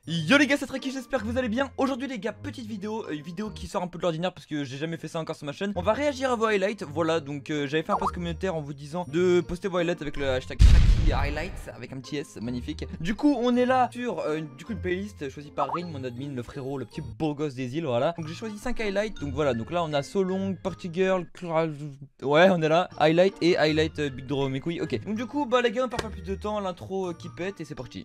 Yo les gars, c'est Traki, j'espère que vous allez bien. Aujourd'hui les gars, petite vidéo, une vidéo qui sort un peu de l'ordinaire parce que j'ai jamais fait ça encore sur ma chaîne. On va réagir à vos highlights, voilà, donc j'avais fait un post communautaire en vous disant de poster vos highlights avec le hashtag Traki highlights avec un petit S, magnifique. Du coup on est là sur une playlist choisie par Rin, mon admin, le frérot, le petit beau gosse des îles, voilà. Donc j'ai choisi 5 highlights, donc voilà, donc là on a So Long, Party Girl, ouais on est là, highlight et highlight Big Draw, mes couilles, ok. Donc du coup bah les gars on perd pas plus de temps, l'intro qui pète et c'est parti.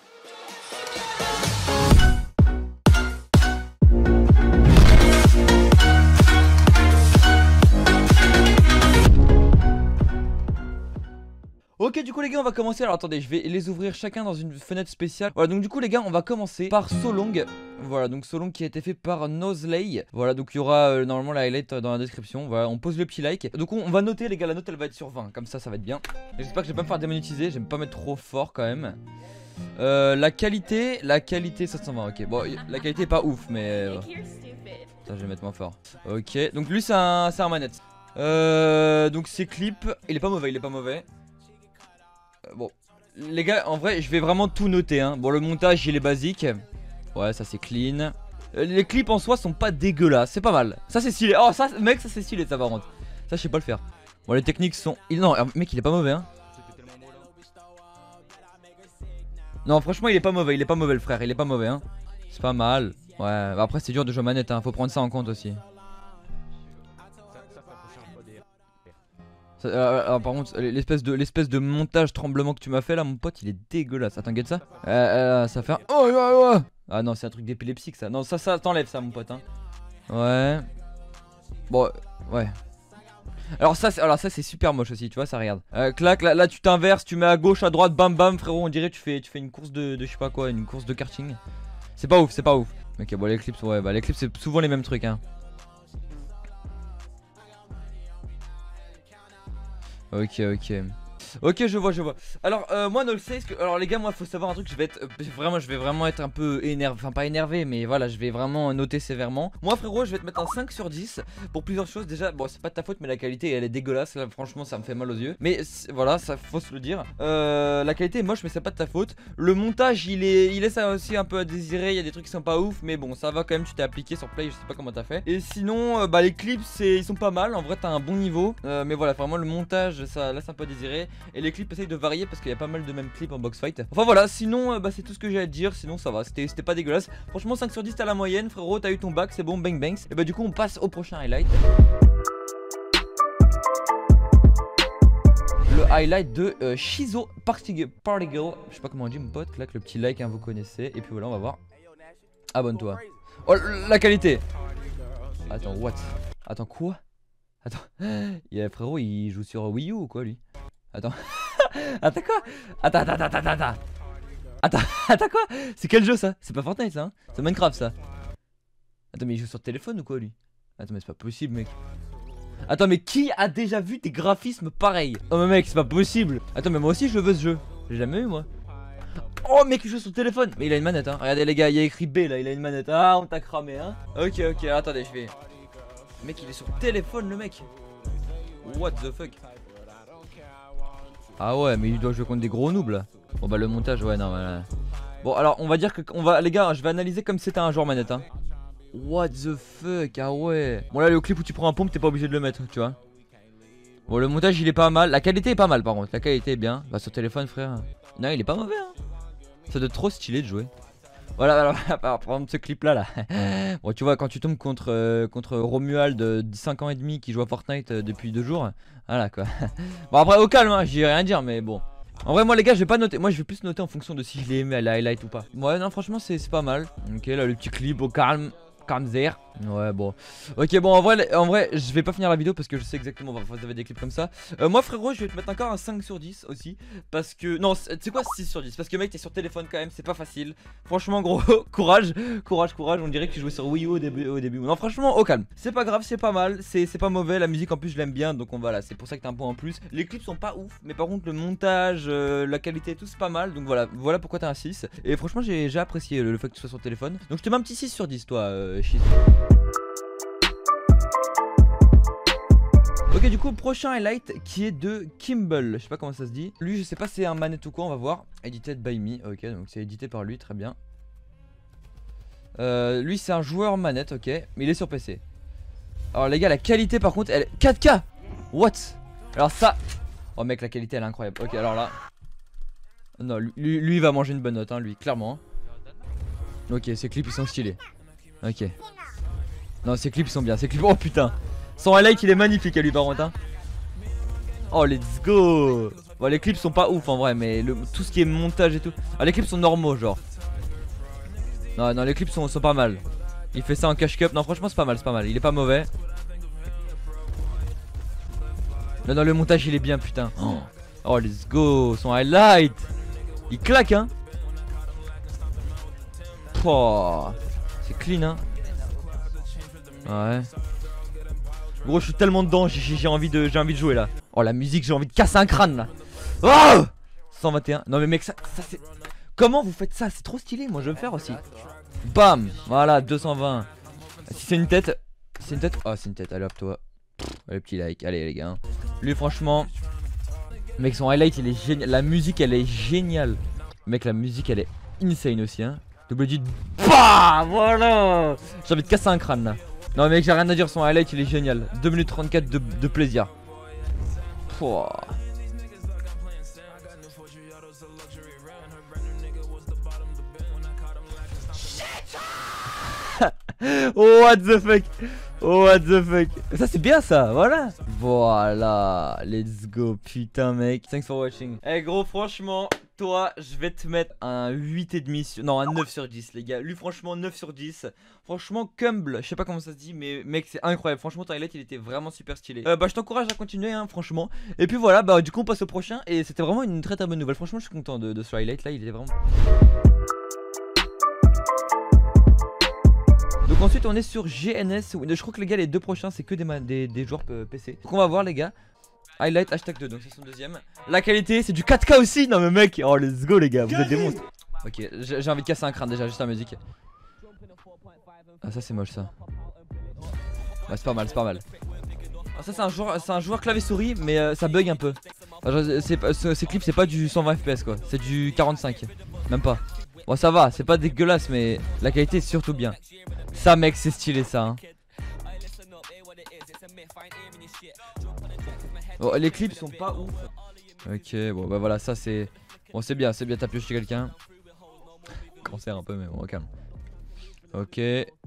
Ok, du coup les gars on va commencer. Alors attendez, je vais les ouvrir chacun dans une fenêtre spéciale. Voilà, donc du coup les gars on va commencer par So Long. Voilà, donc So Long qui a été fait par Nozley. Voilà, donc il y aura normalement la highlight dans la description. Voilà, on pose le petit like. Donc on va noter les gars, la note elle va être sur 20. Comme ça va être bien. J'espère que je vais pas me faire démonétiser, j'aime pas mettre trop fort quand même. La qualité 720, ok. Bon, la qualité est pas ouf mais... Ça je vais mettre moins fort. Ok, donc lui c'est un manette. Donc ses clips, il est pas mauvais, bon, les gars, en vrai, je vais vraiment tout noter, hein. Bon, le montage, il est basique. Ouais, ça c'est clean. Les clips en soi sont pas dégueulasses, c'est pas mal. Ça c'est stylé. Oh, ça, mec, ça c'est stylé, ça par contre. Ça, je sais pas le faire. Bon, les techniques sont... Non, mec, il est pas mauvais, hein. Non, franchement, il est pas mauvais le frère, il est pas mauvais, hein. C'est pas mal. Ouais, bah après, c'est dur de jouer manette, hein. Faut prendre ça en compte aussi. Alors, par contre, l'espèce de montage tremblement que tu m'as fait là, mon pote, il est dégueulasse. Attends, guette ça. Ça fait un... Oh. Ah non, c'est un truc d'épilepsique ça. Non, ça t'enlève ça, mon pote, hein. Ouais. Bon, ouais. Alors ça c'est super moche aussi, tu vois, ça regarde. Clac, là tu t'inverses, tu mets à gauche, à droite, bam bam, frérot, on dirait tu fais une course de je sais pas quoi, une course de karting. C'est pas ouf. Ok, bon, les clips, ouais, bah les clips c'est souvent les mêmes trucs, hein. Ok, je vois. Alors moi Nolsey, alors les gars, moi faut savoir un truc, je vais vraiment être un peu énervé, enfin pas énervé, mais voilà, je vais vraiment noter sévèrement. Moi frérot, je vais te mettre un 5 sur 10 pour plusieurs choses. Déjà, bon, c'est pas de ta faute, mais la qualité elle est dégueulasse là, franchement ça me fait mal aux yeux. Mais voilà, ça faut se le dire. La qualité est moche, mais c'est pas de ta faute. Le montage il laisse aussi un peu à désirer, il y a des trucs qui sont pas ouf, mais bon, ça va quand même, tu t'es appliqué sur Play, je sais pas comment t'as fait. Et sinon, bah les clips ils sont pas mal, en vrai t'as un bon niveau, mais voilà, vraiment le montage ça laisse un peu à désirer. Et les clips essayent de varier parce qu'il y a pas mal de mêmes clips en box fight. Enfin voilà, sinon bah, c'est tout ce que j'ai à te dire. Sinon ça va, c'était pas dégueulasse. Franchement 5 sur 10 t'as la moyenne, frérot, t'as eu ton bac, c'est bon, bang bangs. Et bah du coup on passe au prochain highlight. Le highlight de Shizo Party Girl. Je sais pas comment on dit mon pote, là que le petit like, hein, vous connaissez. Et puis voilà, on va voir. Abonne-toi. Oh la qualité. Attends, what? Attends, quoi? Attends, frérot il joue sur Wii U ou quoi lui? Attends. Attends quoi? Attends quoi? C'est quel jeu ça? C'est pas Fortnite ça, hein? C'est Minecraft ça. Attends, mais il joue sur téléphone ou quoi lui? Attends, mais c'est pas possible mec. Attends, mais qui a déjà vu des graphismes pareils? Oh mais mec, c'est pas possible. Attends, mais moi aussi je veux ce jeu. J'ai jamais eu moi. Oh mec, il joue sur téléphone. Mais il a une manette, hein. Regardez les gars, il y a écrit B là, il a une manette. Ah, on t'a cramé, hein. Ok, attendez, je vais... Mec, il est sur téléphone le mec. What the fuck? Ah ouais, mais il doit jouer contre des gros noobs là. Bon bah le montage, ouais, non, voilà. Bon alors on va dire que les gars, je vais analyser comme si c'était un joueur manette, hein. What the fuck, ah ouais. Bon là le clip où tu prends un pompe, t'es pas obligé de le mettre, tu vois. Bon le montage il est pas mal, la qualité est pas mal par contre, la qualité est bien. Bah sur téléphone frère. Non il est pas mauvais, hein. Ça doit être trop stylé de jouer. Voilà, alors par exemple ce clip là. Bon tu vois, quand tu tombes contre Romuald de 5 ans et demi qui joue à Fortnite depuis 2 jours. Voilà quoi. Bon après au calme, hein, j'ai rien à dire, mais bon. En vrai moi les gars je vais pas noter, moi je vais plus noter en fonction de si je l'ai aimé à la highlight ou pas. Ouais non franchement c'est pas mal. Ok là le petit clip au calme. Ouais bon. Ok bon en vrai je vais pas finir la vidéo parce que je sais exactement vous avez des clips comme ça. Moi frérot je vais te mettre encore un 5 sur 10 aussi. Parce que non c'est quoi 6 sur 10? Parce que mec t'es sur téléphone quand même, c'est pas facile. Franchement gros courage. On dirait que tu jouais sur Wii U au début. Non franchement au calme. C'est pas grave, c'est pas mal, c'est pas mauvais. La musique en plus je l'aime bien. Donc voilà, c'est pour ça que t'as un point en plus. Les clips sont pas ouf, mais par contre le montage, la qualité tout c'est pas mal. Donc voilà pourquoi t'as un 6. Et franchement j'ai apprécié le fait que tu sois sur téléphone. Donc je te mets un petit 6 sur 10 toi Shiz. Ok du coup prochain highlight qui est de Kimble, je sais pas comment ça se dit. Lui je sais pas si c'est un manette ou quoi, on va voir. Edited by me, ok donc c'est édité par lui, très bien. Lui c'est un joueur manette, ok, mais il est sur PC. Alors les gars, la qualité par contre elle est 4K. What? Alors ça, oh mec, la qualité elle est incroyable. Ok, alors là, non, lui il va manger une bonne note, hein, lui, clairement. Ok, ces clips ils sont stylés. Ok. Non, ces clips ils sont bien, ces clips, oh putain. Son highlight il est magnifique à lui par contre, hein. Oh let's go. Bon, les clips sont pas ouf en vrai, mais tout ce qui est montage et tout. Ah, les clips sont normaux genre. Non, les clips sont pas mal. Il fait ça en cash cup, non franchement c'est pas mal, il est pas mauvais. Non, le montage il est bien putain. Oh let's go, son highlight il claque hein. Oh, c'est clean hein. Ouais. Gros je suis tellement dedans, j'ai envie de jouer là. Oh la musique, j'ai envie de casser un crâne là. Oh 121. Non mais mec, ça c'est... Comment vous faites ça? C'est trop stylé, moi je veux me faire aussi. Bam. Voilà 220. Si c'est une tête. C'est une tête. Oh c'est une tête, allez hop toi. Allez petit like, allez les gars. Lui franchement, mec son highlight il est génial. La musique elle est géniale. Mec la musique elle est insane aussi hein. Double dit. Bah voilà. J'ai envie de casser un crâne là. Non mec j'ai rien à dire, son highlight il est génial. 2 minutes 34 de plaisir. Pouah. Oh what the fuck. Oh what the fuck. Ça c'est bien ça, voilà. Voilà, let's go, putain mec. Thanks for watching. Eh gros franchement, toi je vais te mettre un 8,5 non un 9 sur 10 les gars. Lui franchement 9 sur 10. Franchement Cumble, je sais pas comment ça se dit, mais mec c'est incroyable. Franchement ton highlight il était vraiment super stylé. Bah je t'encourage à continuer hein franchement. Et puis voilà, bah du coup on passe au prochain. Et c'était vraiment une très bonne nouvelle. Franchement je suis content de ce highlight là, il était vraiment... Donc ensuite on est sur GNS. Je crois que les gars les deux prochains c'est que des joueurs PC. Donc on va voir les gars. Highlight hashtag 2, donc c'est son deuxième. La qualité c'est du 4K aussi. Non mais mec, oh let's go les gars, vous êtes des monstres. Ok, j'ai envie de casser un crâne déjà, juste la musique. Ah ça c'est moche ça. Ouais c'est pas mal, c'est pas mal. Ah, ça c'est un joueur clavier souris mais ça bug un peu. Ces clips c'est pas du 120 fps quoi, c'est du 45. Même pas. Bon ça va, c'est pas dégueulasse mais la qualité est surtout bien. Ça mec c'est stylé ça hein. Oh, les clips sont pas ouf. Ok bon bah voilà ça c'est... Bon c'est bien t'as pioché quelqu'un. Cancer un peu mais bon calme. Ok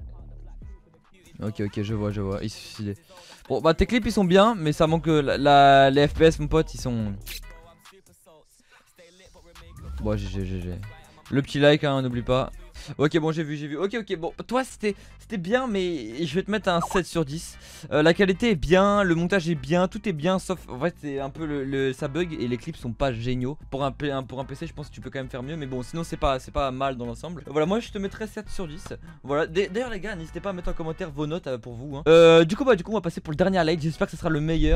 je vois, il s'est suicidé. Bon bah tes clips ils sont bien mais ça manque les FPS mon pote ils sont... Bon GG. Le petit like hein, n'oublie pas. Ok bon j'ai vu. Ok bon toi c'était bien mais je vais te mettre un 7 sur 10. La qualité est bien, le montage est bien, tout est bien sauf en fait c'est un peu ça bug et les clips sont pas géniaux. Pour un PC je pense que tu peux quand même faire mieux mais bon sinon c'est pas mal dans l'ensemble. Voilà moi je te mettrai 7 sur 10. Voilà d'ailleurs les gars n'hésitez pas à mettre en commentaire vos notes pour vous hein. Du coup on va passer pour le dernier highlight, j'espère que ce sera le meilleur.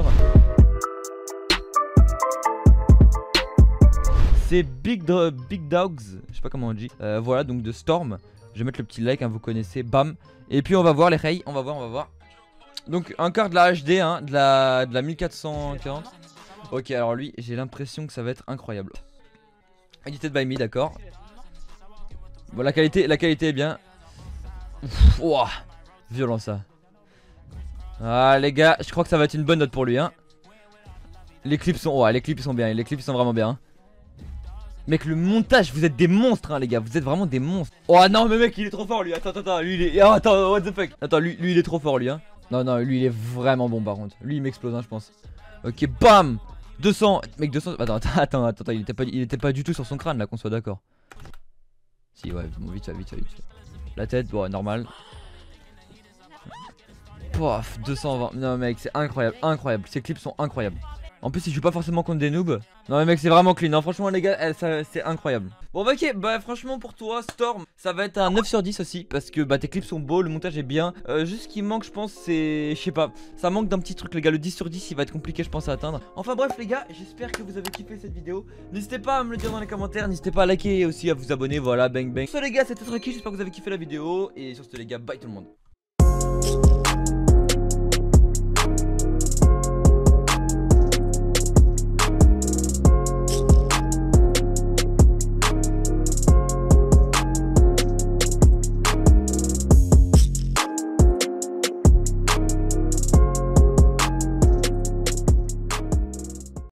C'est Big Dogs, je sais pas comment on dit. Voilà donc de Storm. Je vais mettre le petit like hein, vous connaissez, bam. Et puis on va voir les rays, on va voir. Donc encore de la HD hein, de la 1440. Ok alors lui j'ai l'impression que ça va être incroyable. Edited by me d'accord. Bon la qualité est bien. Ouah, violent ça. Ah les gars je crois que ça va être une bonne note pour lui hein. Les clips sont bien, les clips sont vraiment bien hein. Mec le montage vous êtes des monstres hein les gars, vous êtes vraiment des monstres. Oh non mais mec il est trop fort lui, attends lui il est... Oh, attends what the fuck. Attends lui il est trop fort lui hein. Non lui il est vraiment bon par contre. Lui il m'explose hein je pense. Ok bam 200. Mec 200. Attends il était pas du tout sur son crâne là qu'on soit d'accord. Si ouais bon, vite. La tête bon normal. Pof 220. Non mec c'est incroyable. Ces clips sont incroyables. En plus il joue pas forcément contre des noobs. Non mais mec c'est vraiment clean hein. Franchement les gars c'est incroyable. Bon bah ok bah franchement pour toi Storm ça va être un 9 sur 10 aussi. Parce que bah tes clips sont beaux, le montage est bien. Juste ce qui manque je pense c'est... Je sais pas. Ça manque d'un petit truc les gars. Le 10 sur 10 il va être compliqué je pense à atteindre. Enfin bref les gars j'espère que vous avez kiffé cette vidéo. N'hésitez pas à me le dire dans les commentaires. N'hésitez pas à liker et aussi à vous abonner. Voilà bang bang. Sur ce les gars c'était tranquille. J'espère que vous avez kiffé la vidéo. Et sur ce les gars bye tout le monde.